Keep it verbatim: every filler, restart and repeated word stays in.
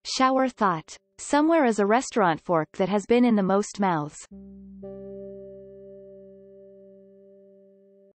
Shower thought. Somewhere is a restaurant fork that has been in the most mouths.